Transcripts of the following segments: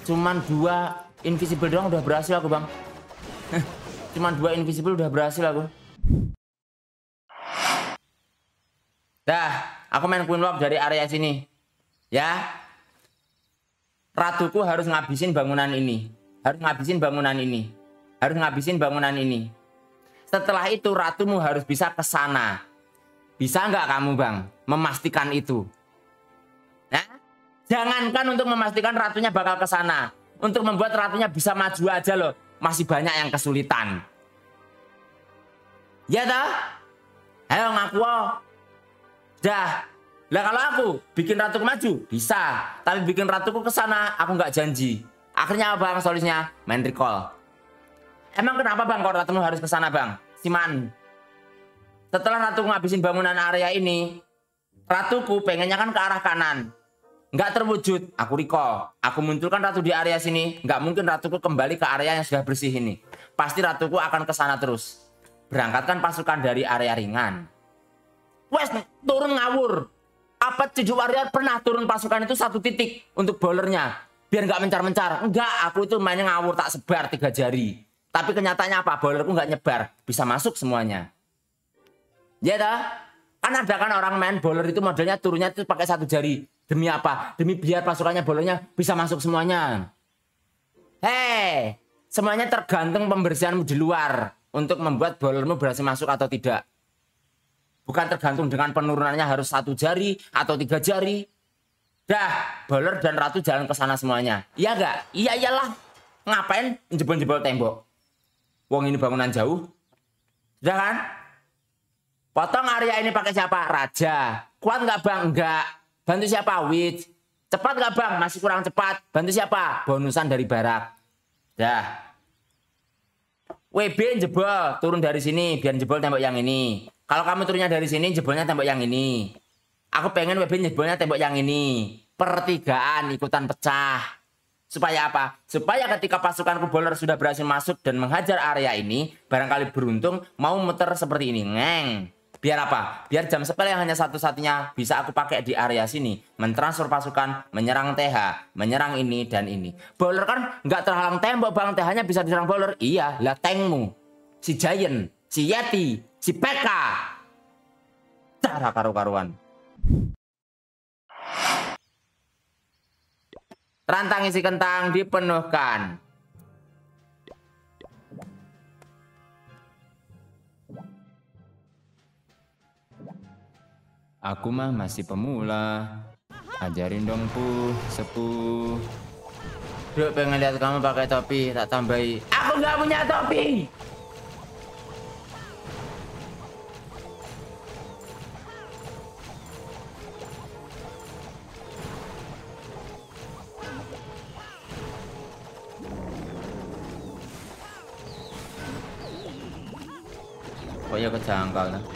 Cuman 2 invisible doang udah berhasil aku, Bang. Cuman 2 invisible udah berhasil aku. Dah, aku main Queen Walk dari area sini. Ya. Ratuku harus ngabisin bangunan ini. Harus ngabisin bangunan ini. Harus ngabisin bangunan ini. Setelah itu ratumu harus bisa ke sana. Bisa nggak kamu, Bang, memastikan itu? Nah, jangankan untuk memastikan ratunya bakal ke sana. Untuk membuat ratunya bisa maju aja loh. Masih banyak yang kesulitan. Ya toh? Ayo ngaku. Dah. Lah kalau aku bikin ratuku maju, bisa. Tapi bikin ratuku ke sana, aku nggak janji. Akhirnya apa, Bang, solusinya? Main recall. Emang kenapa, Bang, kalau ratumu harus ke sana, Bang? Siman. Setelah ratuku ngabisin bangunan area ini, ratuku pengennya kan ke arah kanan. Nggak terwujud, aku recall. Aku munculkan ratu di area sini, nggak mungkin ratuku kembali ke area yang sudah bersih ini. Pasti ratuku akan ke sana terus. Berangkatkan pasukan dari area ringan. Wes, turun ngawur. Apa Cuju Warrior pernah turun pasukan itu 1 titik untuk bowlernya? Biar nggak mencar-mencar. Enggak, aku itu mainnya ngawur tak sebar 3 jari. Tapi kenyataannya apa? Bowlerku nggak nyebar. Bisa masuk semuanya. Ya dah? Kan ada kan orang main bowler itu modelnya turunnya itu pakai 1 jari. Demi apa? Demi biar pasukannya bowlernya bisa masuk semuanya. Hei, semuanya tergantung pembersihanmu di luar. Untuk membuat bowlermu berhasil masuk atau tidak. Bukan tergantung dengan penurunannya harus 1 jari atau 3 jari. Dah, bowler dan ratu jalan ke sana semuanya. Iya gak? Iya iyalah. Ngapain jebol-jebol tembok? Wong ini bangunan jauh. Sudah kan? Potong area ini pakai siapa? Raja. Kuat nggak, Bang? Enggak. Bantu siapa? Witch. Cepat nggak, Bang? Masih kurang cepat. Bantu siapa? Bonusan dari barak. Dah. WB jebol. Turun dari sini biar jebol tembok yang ini. Kalau kamu turunnya dari sini, jebolnya tembok yang ini. Aku pengen WB jebolnya tembok yang ini. Pertigaan ikutan pecah. Supaya apa? Supaya ketika pasukanku bowler sudah berhasil masuk dan menghajar area ini, barangkali beruntung mau muter seperti ini. Ngeng. Biar apa? Biar jam spell yang hanya satu-satunya bisa aku pakai di area sini. Mentransfer pasukan, menyerang TH, menyerang ini dan ini. Bowler kan nggak terhalang tembok, Bang. TH-nya bisa diserang bowler. Iya, lah tankmu. Si Giant, si Yeti, si PK. Cara karu-karuan. Rantang isi kentang dipenuhkan. Aku mah masih pemula. Ajarin dong, sepuh. Duk, pengen lihat kamu pakai topi, tak tambahi. Aku nggak punya topi. Kok ya kejangkal nah.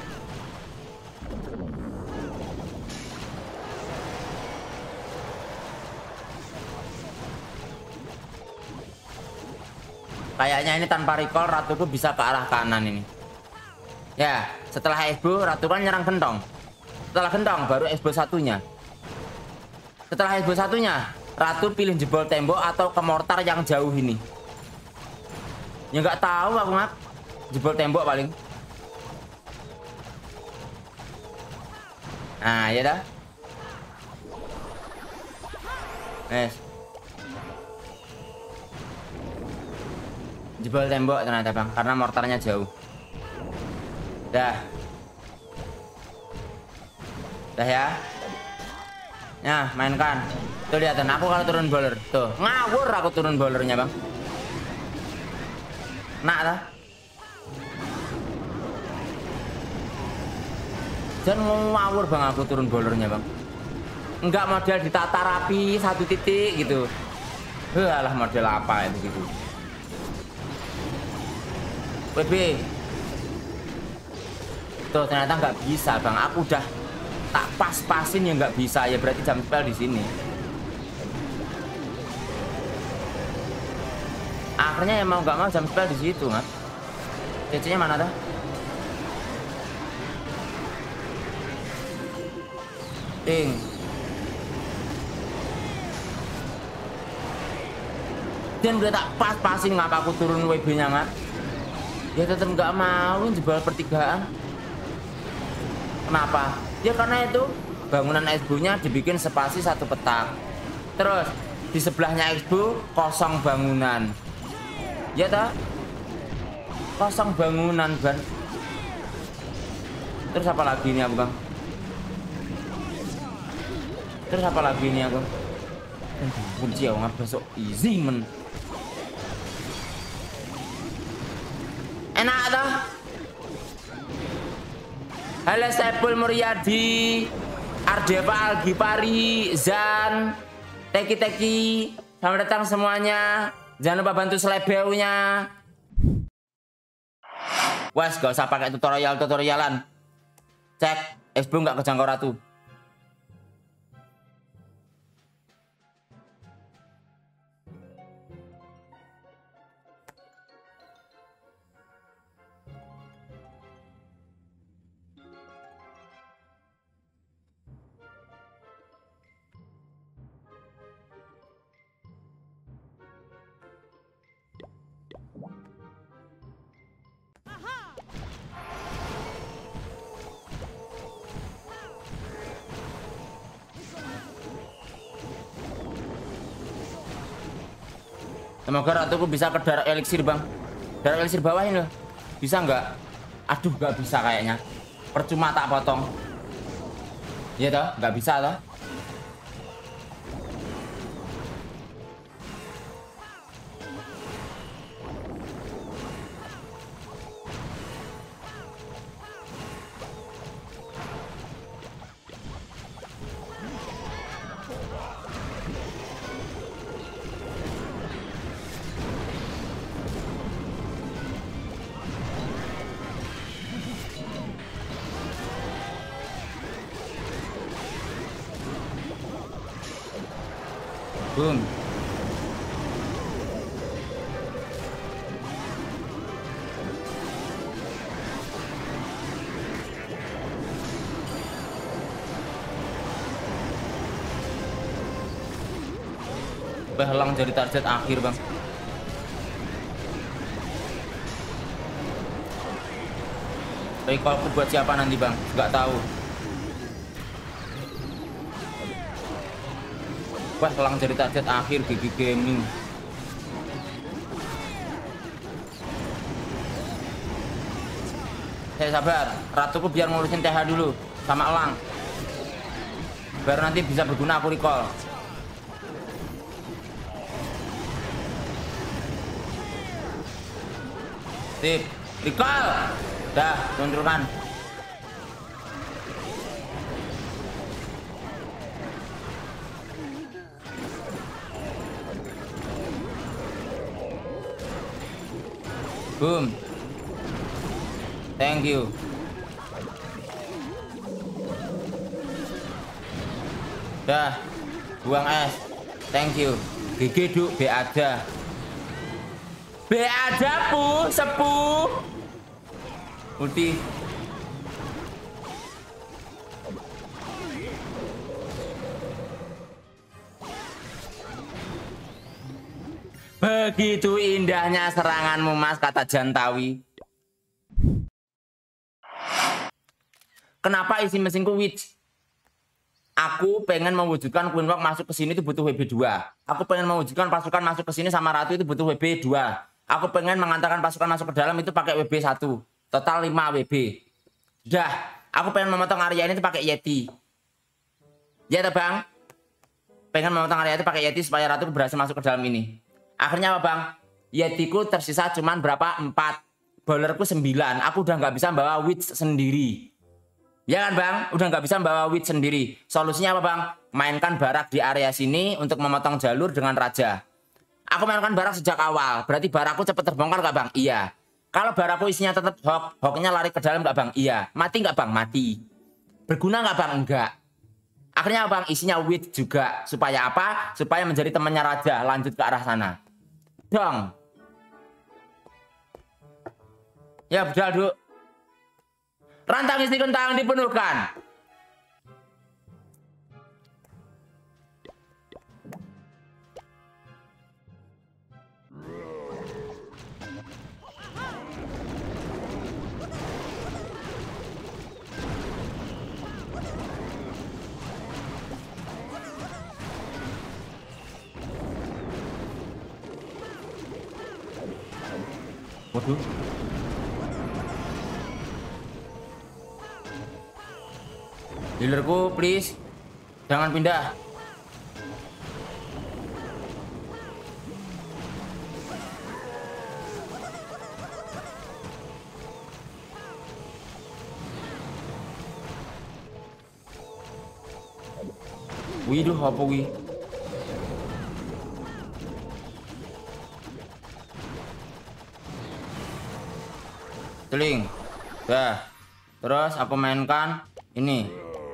Kayaknya ini tanpa recall ratuku bisa ke arah kanan ini. Ya, setelah Esbo ratu kan nyerang gentong. Setelah gentong baru Esbo satunya. Setelah Esbo satunya, ratu pilih jebol tembok atau ke mortar yang jauh ini. Ya nggak tahu aku ngap. Jebol tembok paling. Nah, ya dah. Jebol tembok ternyata, Bang, karena mortarnya jauh. Dah. Dah ya. Nah, mainkan. Tuh lihatin aku kalau turun bowler. Tuh, ngawur aku turun bowlernya, Bang. Nak dah. Jangan ngawur, Bang, aku turun bowlernya, Bang. Enggak model ditata rapi 1 titik gitu. Alah, model apa itu gitu. WB. Tuh ternyata nggak bisa, Bang. Aku udah tak pas-pasin ya nggak bisa. Ya berarti jam spell di sini. Akhirnya ya mau nggak mau jam spell di situ, Mas. CC-nya mana dah? Ting. Dan udah tak pas-pasin ngapa aku turun WB-nya nggak? Ya tetap nggak mau jebol pertigaan. Kenapa? Ya karena itu bangunan Expo-nya dibikin spasi satu petak. Terus di sebelahnya Expo kosong bangunan. Ya toh? Kosong bangunan kan. Terus apa lagi ini aku bang? Terus apa lagi ini aku? Kunci aku ngapa sok easy men. Enak toh? Halo Saiful Muryadi, Ardeva Algipari, Zan, Teki, selamat datang semuanya. Jangan lupa bantu selebeunya. Wes, gak usah pakai tutorialan. Cek, Expo nggak kejangkau ratu. Semoga ratuku bisa ke darah eliksir bang. Darah eliksir bawah ini loh. Bisa nggak? Aduh nggak bisa kayaknya. Percuma tak potong. Iya toh? Nggak bisa toh? Boom. Behelang jadi target akhir bang. Tapi kalau aku buat siapa nanti bang? Nggak tahu. Wah, selang jadi target akhir Gigi Gaming. Saya sabar, ratuku biar ngurusin TH dulu sama elang. Baru nanti bisa berguna aku recall. Sip, recall. Dah, tunjukkan. Boom. Thank you. Dah, buang es. Thank you. GG duk, B ada. B ada pu, sepuh. Ulti. Begitu indahnya seranganmu mas, kata Jantawi. Kenapa isi mesinku witch? Aku pengen mewujudkan Queen Walk masuk ke sini itu butuh WB 2. Aku pengen mewujudkan pasukan masuk ke sini sama Ratu itu butuh WB 2. Aku pengen mengantarkan pasukan masuk ke dalam itu pakai WB 1. Total 5 WB. Dah, aku pengen memotong area ini itu pakai Yeti. Ya toh bang? Pengen memotong area itu pakai Yeti supaya Ratu berhasil masuk ke dalam ini. Akhirnya apa bang? Yetiku tersisa cuman berapa? 4. Bowlerku 9. Aku udah nggak bisa bawa witch sendiri. Ya kan bang? Udah nggak bisa bawa witch sendiri. Solusinya apa bang? Mainkan barak di area sini untuk memotong jalur dengan raja. Aku mainkan barak sejak awal. Berarti barakku cepet terbongkar nggak bang? Iya. Kalau barakku isinya tetap hok, hoknya lari ke dalam nggak bang? Iya. Mati nggak bang? Mati. Berguna nggak bang? Enggak. Akhirnya bang isinya witch juga. Supaya apa? Supaya menjadi temannya raja. Lanjut ke arah sana. Dong. Ya betul duk. Rantang isi kentang dipenuhkan. Waduh. Healerku, please. Jangan pindah. Widuh, apa wi? Celing. Dah. Terus aku mainkan ini.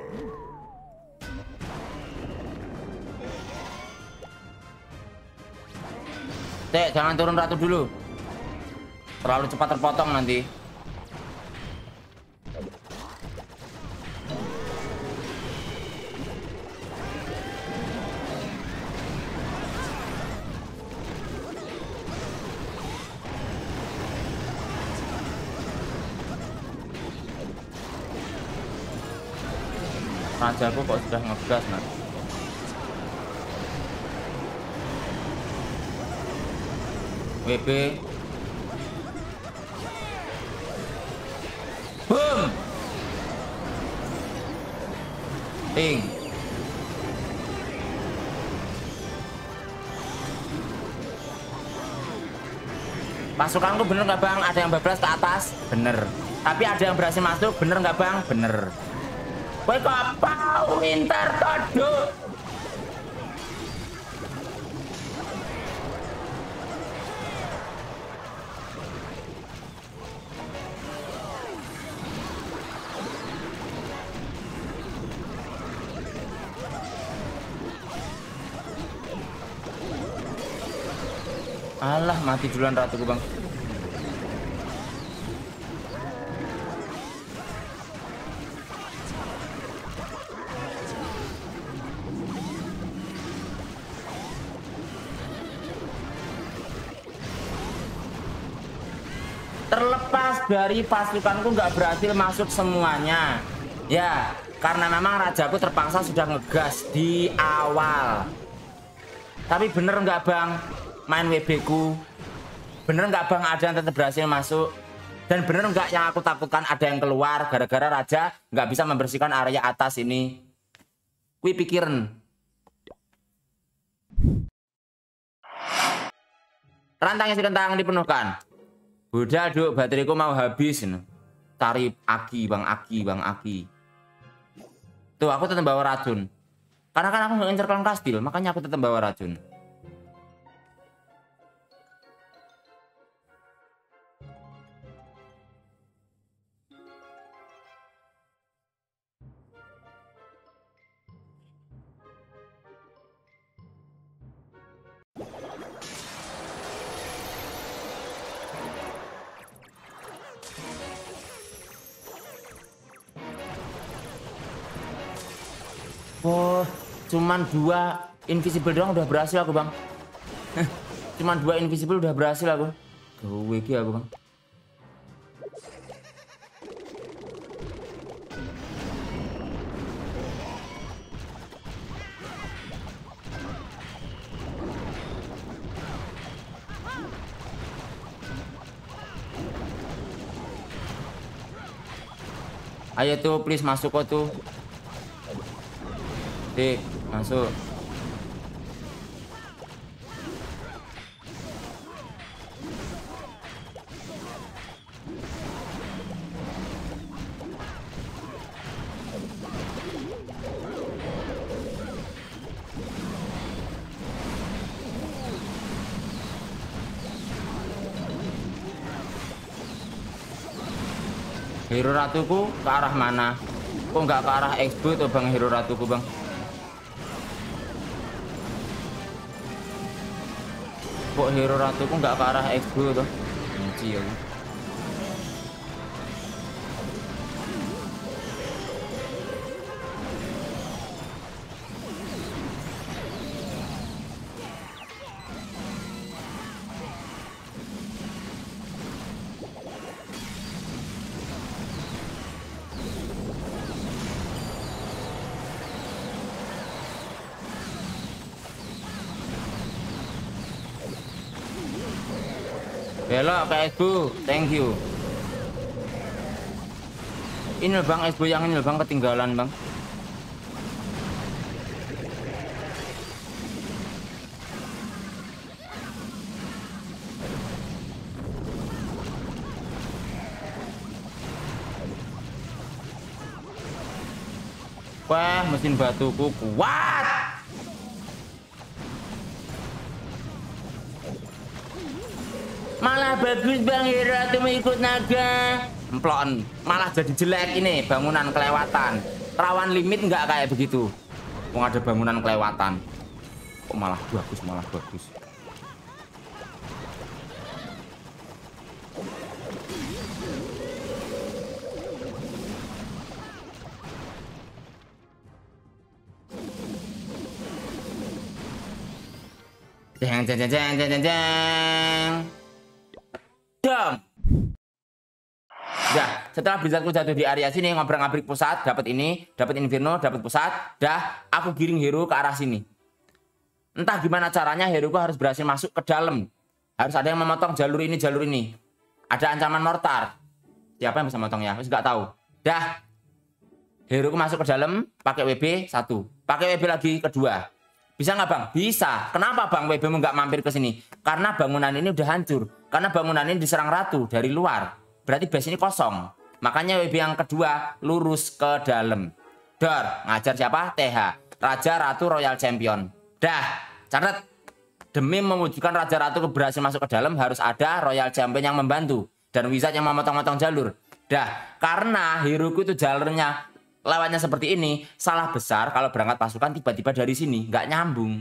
Cek, jangan turun ratu dulu. Terlalu cepat terpotong nanti. Rajaku kok sudah ngegas, nah. WB. Boom. Ting. Pasukanku bener nggak bang? Ada yang bablas ke atas? Bener. Tapi ada yang berhasil masuk? Bener nggak bang? Bener. Kowe kok apa winter todo? Alah, mati duluan ratuku bang. Terlepas dari pasukanku nggak berhasil masuk semuanya, ya karena memang rajaku terpaksa sudah ngegas di awal. Tapi bener nggak bang, main WB ku bener nggak bang, ada yang tetap berhasil masuk? Dan bener nggak yang aku takutkan ada yang keluar gara-gara raja nggak bisa membersihkan area atas ini? Kui pikiran. Rantangnya si kentang dipenuhkan. Udah duk, bateraiku mau habis. Cari aki bang, aki bang, aki. Tuh aku tetap bawa racun. Karena kan aku nggak ngincer klan kastil, makanya aku tetap bawa racun. Oh, cuman 2 invisible doang udah berhasil aku bang. Cuman 2 invisible udah berhasil aku. Gue aku bang. Ayo tuh please masuk kok tuh. Dik, masuk. Hero ratuku ke arah mana? Kok nggak ke arah expo tuh bang hero ratuku bang? Kok hero ratuku nggak ke arah expo tuh? Benci ya. Belok ke Esbu, thank you. Ini loh bang, Esbu yang ini loh bang, ketinggalan bang. Wah, mesin batuku kuat. Malah bagus bang Hero tuh ikut naga. Emplon, malah jadi jelek ini bangunan kelewatan. Rawan limit nggak kayak begitu. Mau ada bangunan kelewatan. Kok malah bagus, malah bagus. Jeng jeng jeng jeng jeng jeng jeng. Dong. Dah, setelah blizzardku jatuh di area sini, ngobrak-ngabrik pusat, dapat ini, dapat inferno, dapat pusat, dah aku giring hero ke arah sini. Entah gimana caranya heroku harus berhasil masuk ke dalam. Harus ada yang memotong jalur ini, jalur ini. Ada ancaman mortar. Siapa yang bisa motong ya? Wis nggak tahu. Dah. Heroku masuk ke dalam, pakai WB 1. Pakai WB lagi kedua. Bisa nggak bang? Bisa. Kenapa bang WB-mu nggak mampir ke sini? Karena bangunan ini udah hancur. Karena bangunan ini diserang ratu dari luar. Berarti base ini kosong. Makanya WB yang kedua lurus ke dalam. Dor, ngajar siapa? TH. Raja Ratu Royal Champion. Dah, catat. Demi mewujudkan Raja Ratu berhasil masuk ke dalam harus ada Royal Champion yang membantu. Dan wizard yang memotong-motong jalur. Dah, karena heroku itu jalurnya lewatnya seperti ini, salah besar kalau berangkat pasukan tiba-tiba dari sini. Nggak nyambung.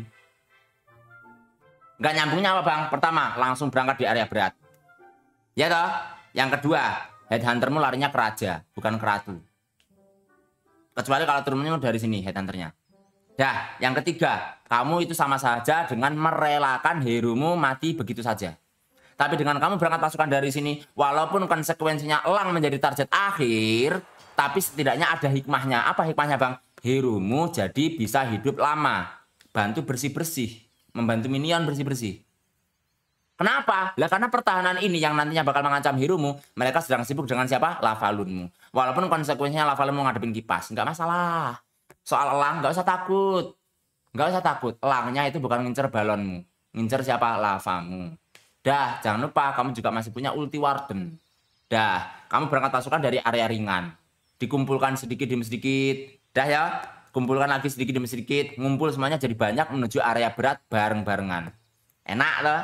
Nggak nyambungnya apa bang? Pertama, langsung berangkat di area berat. Ya toh? Yang kedua, headhuntermu larinya ke raja, bukan ke ratu. Kecuali kalau turunnya dari sini headhunternya. Dah, yang ketiga, kamu itu sama saja dengan merelakan heromu mati begitu saja. Tapi dengan kamu berangkat pasukan dari sini, walaupun konsekuensinya elang menjadi target akhir, tapi setidaknya ada hikmahnya. Apa hikmahnya bang? Heromu jadi bisa hidup lama. Bantu bersih-bersih. Membantu minion bersih-bersih. Kenapa? Lah karena pertahanan ini yang nantinya bakal mengancam heromu, mereka sedang sibuk dengan siapa? Lavalunmu. Walaupun konsekuensinya Lavalunmu ngadepin kipas, nggak masalah. Soal elang nggak usah takut. Nggak usah takut. Elangnya itu bukan ngincer balonmu. Ngincer siapa? Lavamu. Dah, jangan lupa kamu juga masih punya ulti Warden. Dah, kamu berangkat pasukan dari area ringan. Dikumpulkan sedikit demi sedikit. Dah ya, kumpulkan lagi sedikit demi sedikit. Ngumpul semuanya jadi banyak menuju area berat bareng-barengan. Enak loh.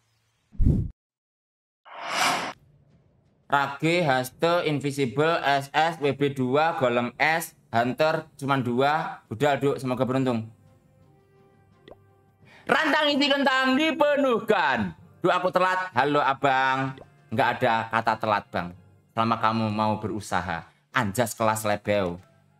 Rage, Haste, Invisible, SS, WB2, Golem S, Hunter, cuman 2. Udah, Duk, semoga beruntung. Rantang isi kentang dipenuhkan. Duk, aku telat. Halo, abang. Nggak ada kata telat, bang. Selama kamu mau berusaha. Anjas kelas lebeu.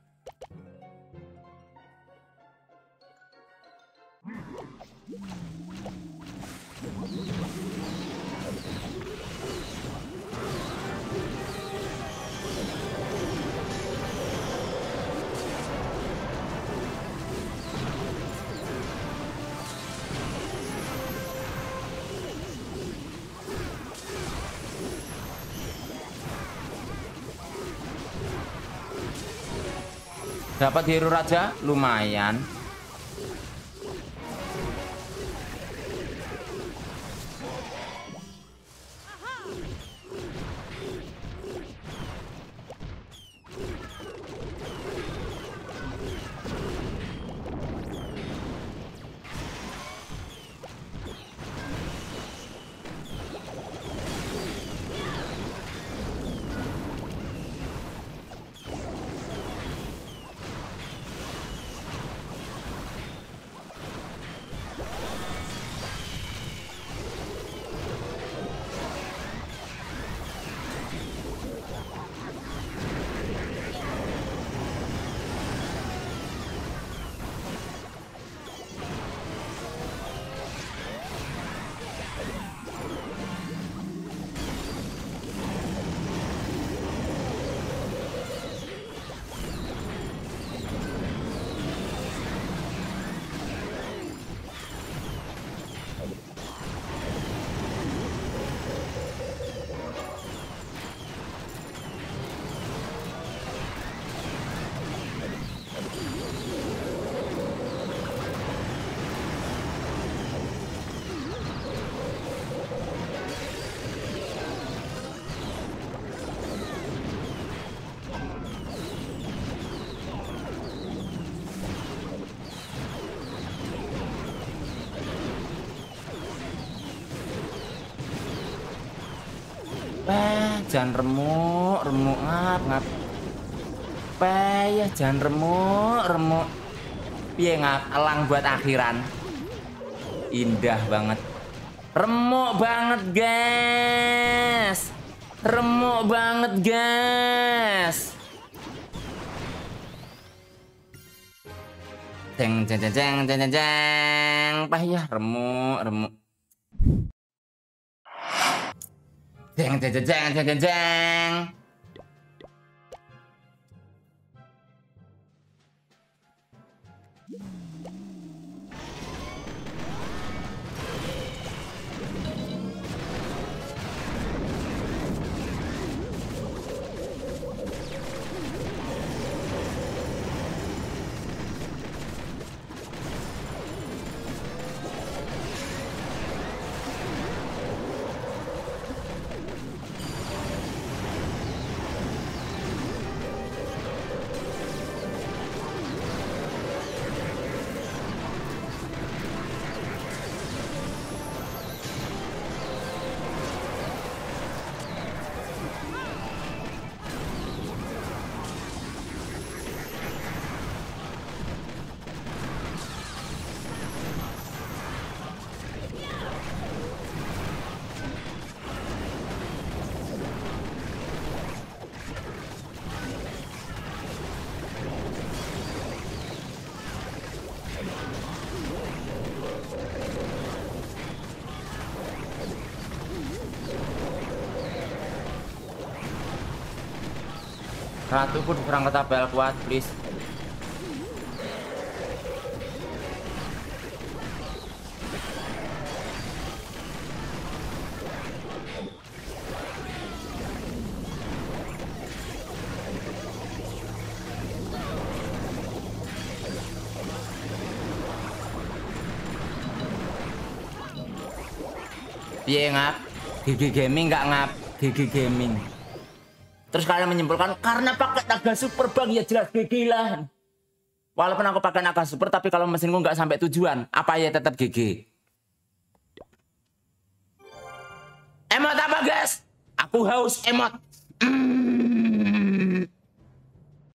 Dapat hero raja lumayan. Jangan remuk, remuk ngap, ngap. Ya jangan remuk, remuk. Piye ngap, elang buat akhiran. Indah banget. Remuk banget, guys. Remuk banget, guys. Jeng jeng jeng jeng jeng jeng jeng. Ya remuk, remuk. Jeng jeng jeng jeng jeng jeng. Ratuku diserang ketabel kuat, please. Piye ngap? GG Gaming nggak ngap? GG Gaming. Terus kalian menyimpulkan karena pakai naga super bang ya jelas GG lah. Walaupun aku pakai naga super tapi kalau mesinku nggak sampai tujuan, apa ya tetap GG. Emot apa guys? Aku haus emot.